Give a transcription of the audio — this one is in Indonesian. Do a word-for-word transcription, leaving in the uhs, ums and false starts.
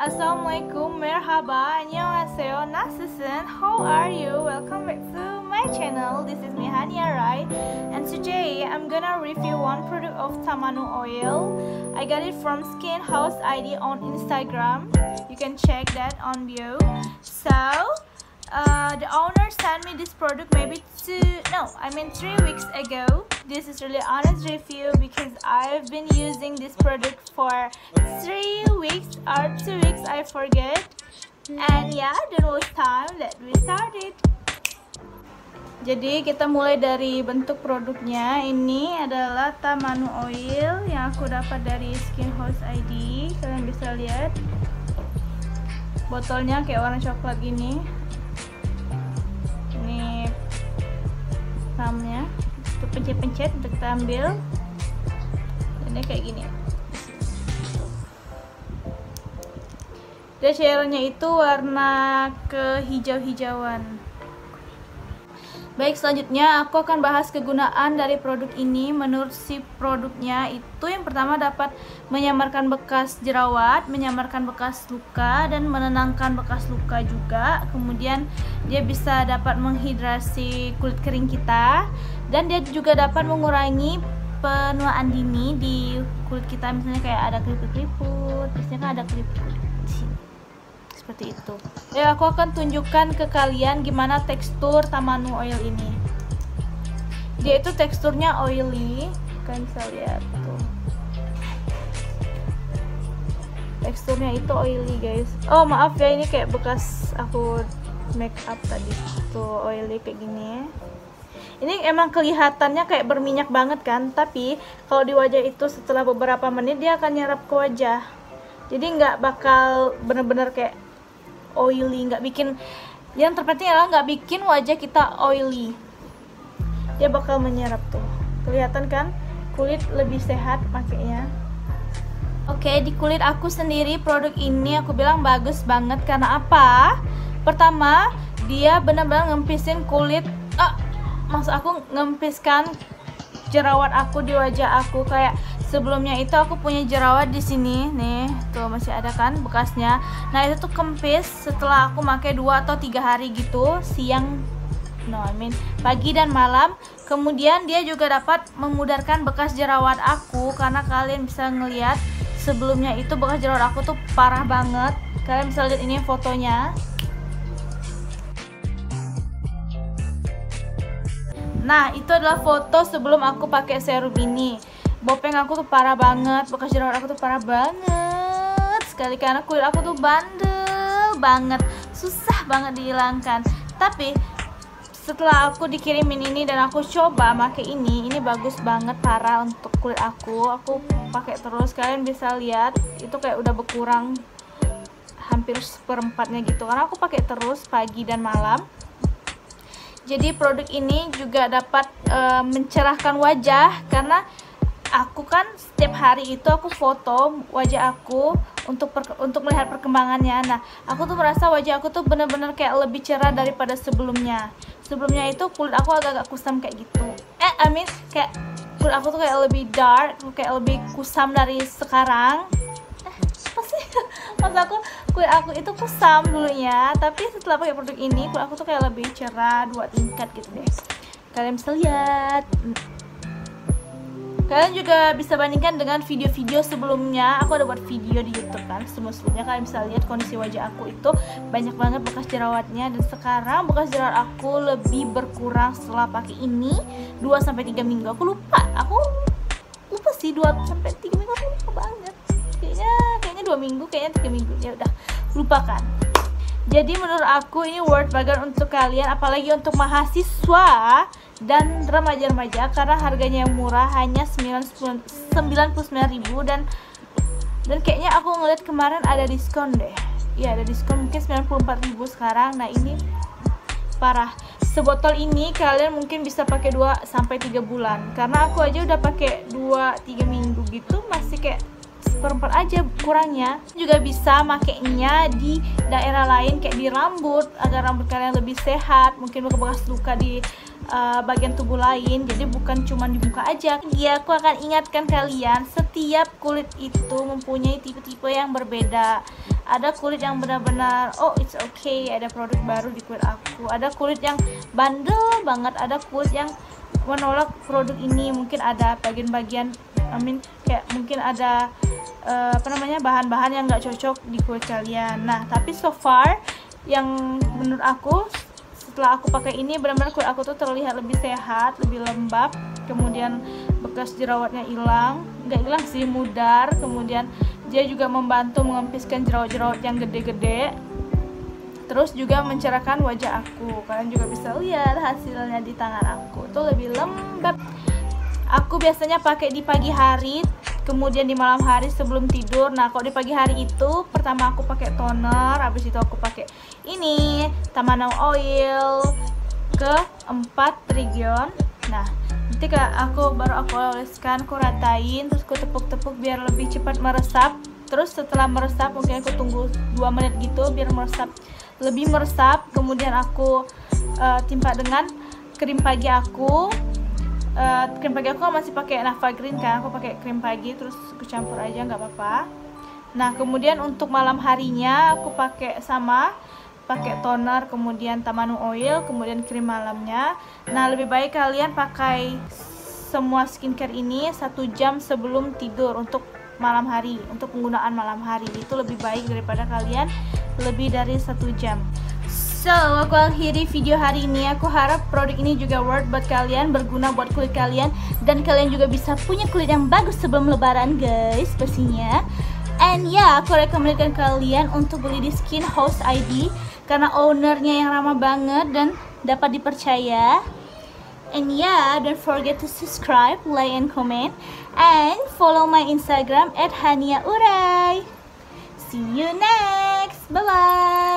Assalamualaikum, merhaba, annyeonghaseyo, nasılsın, how are you? Welcome back to my channel. This is me Hania Rai, and today I'm gonna review one product of Tamanu oil. I got it from Skin House I D on Instagram. You can check that on bio. So uh, the owner sent me this product maybe two no I mean three weeks ago. This is really honest review because I've been using this product for three weeks or two weeks, I forget. And yeah, don't waste time, let me start it. Jadi kita mulai dari bentuk produknya. Ini adalah Tamanu oil yang aku dapat dari Skin House I D. Kalian bisa lihat botolnya kayak warna coklat gini. Ini ramnya untuk pencet-pencet untuk kita ambil. Ini kayak gini. Dia cairannya itu warna kehijau-hijauan. Baik, selanjutnya aku akan bahas kegunaan dari produk ini. Menurut si produknya itu yang pertama dapat menyamarkan bekas jerawat, menyamarkan bekas luka, dan menenangkan bekas luka juga. Kemudian dia bisa dapat menghidrasi kulit kering kita, dan dia juga dapat mengurangi penuaan dini di kulit kita. Misalnya kayak ada keriput-keriput, biasanya kan ada keriput di sini. Seperti itu. Ya, aku akan tunjukkan ke kalian gimana tekstur Tamanu oil ini. Dia itu teksturnya oily, kalian bisa lihat tuh. Teksturnya itu oily, guys. Oh, maaf ya, ini kayak bekas aku make up tadi. Tuh, oily kayak gini. Ini emang kelihatannya kayak berminyak banget kan, tapi kalau di wajah itu setelah beberapa menit dia akan nyerap ke wajah. Jadi nggak bakal bener-bener kayak oily, nggak bikin, yang terpenting adalah nggak bikin wajah kita oily. Dia bakal menyerap tuh, kelihatan kan, kulit lebih sehat pakainya. Oke, di kulit aku sendiri produk ini aku bilang bagus banget. Karena apa? Pertama, dia benar-benar ngempisin kulit, ah, maksud aku ngempiskan jerawat aku di wajah aku. Kayak sebelumnya itu aku punya jerawat di sini nih, tuh masih ada kan bekasnya. Nah, itu tuh kempis setelah aku pakai dua atau tiga hari gitu, siang, no I mean pagi dan malam. Kemudian dia juga dapat memudarkan bekas jerawat aku, karena kalian bisa ngelihat sebelumnya itu bekas jerawat aku tuh parah banget. Kalian bisa lihat ini fotonya. Nah, itu adalah foto sebelum aku pakai serum ini. Bopeng aku tuh parah banget, bekas jerawat aku tuh parah banget sekali, karena kulit aku tuh bandel banget, susah banget dihilangkan. Tapi setelah aku dikirimin ini dan aku coba pakai ini, ini bagus banget parah untuk kulit aku. Aku pakai terus, kalian bisa lihat itu kayak udah berkurang hampir seperempatnya gitu, karena aku pakai terus pagi dan malam. Jadi produk ini juga dapat e, mencerahkan wajah, karena aku kan setiap hari itu aku foto wajah aku untuk per, untuk melihat perkembangannya. Nah, aku tuh merasa wajah aku tuh bener-bener kayak lebih cerah daripada sebelumnya. Sebelumnya itu kulit aku agak-agak kusam kayak gitu. Eh, I mean kayak kulit aku tuh kayak lebih dark, kayak lebih kusam dari sekarang. Eh, apa sih? Maksud aku kulit aku itu kusam dulunya, tapi setelah pakai produk ini kulit aku tuh kayak lebih cerah dua tingkat gitu deh. Kalian bisa lihat. Kalian juga bisa bandingkan dengan video-video sebelumnya. Aku ada buat video di YouTube kan sebelum-sebelumnya. Kalian bisa lihat kondisi wajah aku itu banyak banget bekas jerawatnya, dan sekarang bekas jerawat aku lebih berkurang setelah pakai ini dua sampai tiga minggu. Aku lupa. Aku lupa sih dua sampai tiga minggu, aku lupa banget. Kayaknya kayaknya dua minggu, kayaknya tiga minggu. Ya udah, lupakan. Jadi menurut aku ini worth banget untuk kalian, apalagi untuk mahasiswa dan remaja-remaja, karena harganya yang murah, hanya sembilan puluh sembilan ribu, dan dan kayaknya aku ngeliat kemarin ada diskon deh. Iya, ada diskon, mungkin sembilan puluh empat ribu sekarang. Nah, ini parah. Sebotol ini kalian mungkin bisa pakai dua sampai tiga bulan. Karena aku aja udah pakai dua tiga minggu gitu, masih kayak seperempat aja kurangnya. Juga bisa makainya di daerah lain kayak di rambut, agar rambut kalian lebih sehat, mungkin bekas luka di uh, bagian tubuh lain, jadi bukan cuma di muka aja. Iya, aku akan ingatkan kalian, setiap kulit itu mempunyai tipe-tipe yang berbeda. Ada kulit yang benar-benar oh it's okay, ada produk baru di kulit aku. Ada kulit yang bandel banget, ada kulit yang menolak produk ini. Mungkin ada bagian-bagian I mean kayak mungkin ada uh, apa namanya bahan-bahan yang nggak cocok di kulit kalian. Nah tapi so far yang menurut aku setelah aku pakai ini benar-benar kulit aku tuh terlihat lebih sehat, lebih lembab, kemudian bekas jerawatnya hilang, nggak hilang sih, mudar, kemudian dia juga membantu mengempiskan jerawat-jerawat yang gede-gede, terus juga mencerahkan wajah aku. Kalian juga bisa lihat hasilnya di tangan aku tuh lebih lembab. Aku biasanya pakai di pagi hari, kemudian di malam hari sebelum tidur. Nah kalau di pagi hari itu pertama aku pakai toner, habis itu aku pakai ini Tamanu oil keempat Trigion. Nah nanti aku baru aku oleskan, aku ratain, terus aku tepuk-tepuk biar lebih cepat meresap. Terus setelah meresap mungkin aku tunggu dua menit gitu biar meresap, lebih meresap. Kemudian aku uh, timpa dengan krim pagi aku. Uh, krim pagi aku masih pakai Nava Green kan, aku pakai krim pagi terus aku campur aja nggak apa-apa. Nah kemudian untuk malam harinya aku pakai sama pakai toner, kemudian Tamanu oil, kemudian krim malamnya. Nah lebih baik kalian pakai semua skincare ini satu jam sebelum tidur untuk malam hari, untuk penggunaan malam hari itu lebih baik daripada kalian lebih dari satu jam. So, aku akhiri video hari ini. Aku harap produk ini juga worth buat kalian, berguna buat kulit kalian, dan kalian juga bisa punya kulit yang bagus sebelum lebaran guys pastinya. And ya, yeah, aku rekomendasikan kalian untuk beli di Skin House I D karena ownernya yang ramah banget dan dapat dipercaya. And yeah, don't forget to subscribe, like, and comment, and follow my Instagram at Hania Urai. See you next. Bye bye.